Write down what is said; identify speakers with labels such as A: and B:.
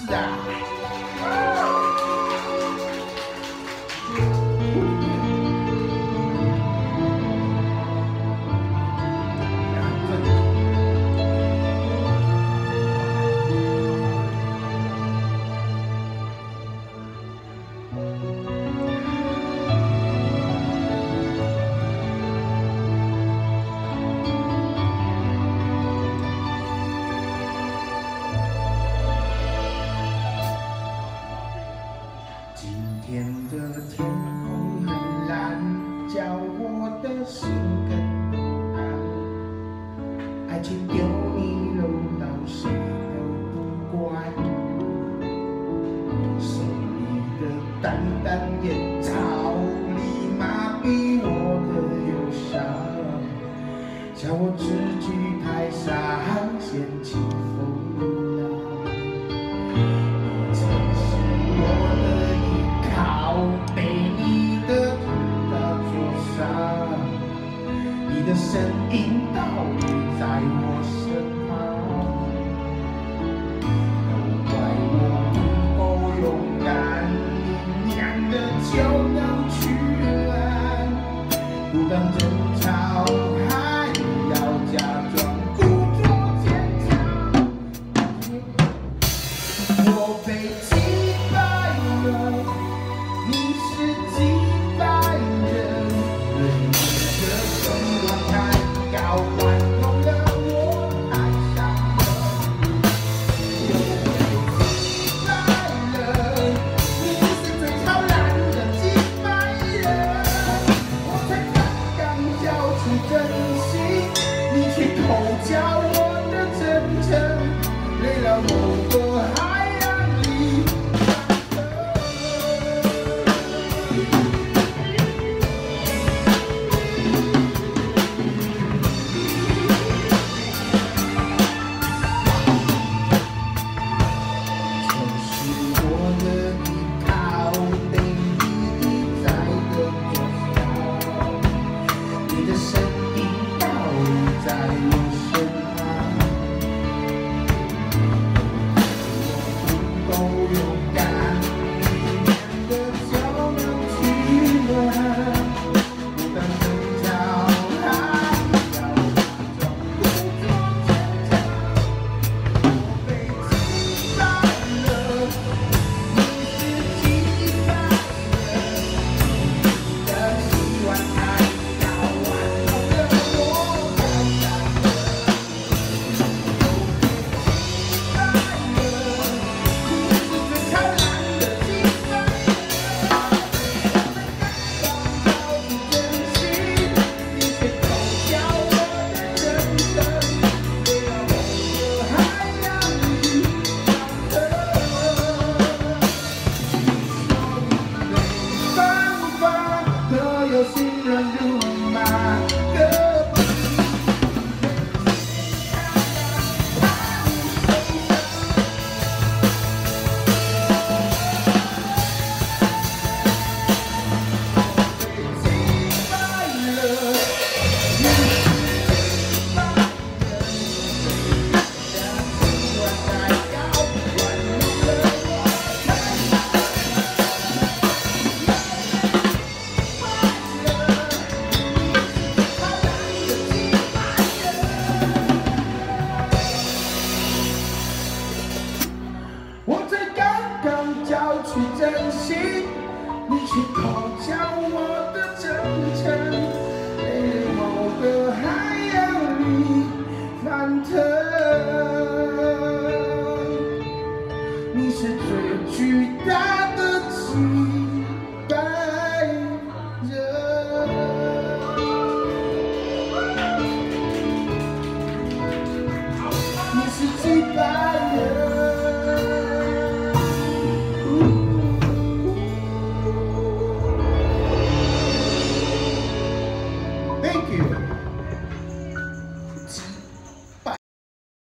A: 是啊。今天的天空很蓝，叫我的心更不安。爱情丢你扔到谁都不管，手里的淡淡烟草里麻痹我的忧伤，叫我知己台上掀起风浪。被你的土大灼伤，你的身影倒立在我身旁，都怪我不够勇敢，你娘的就能去爱，不当争吵，还要假装故作坚强，我被击败了。你是几百人，对你的声望太高，玩弄了我太伤了。又被击败了，你是最超然的几百人，我才刚刚交出真心，你却偷教我的真诚，累了某个海洋里。我才刚刚交出真心，你却偷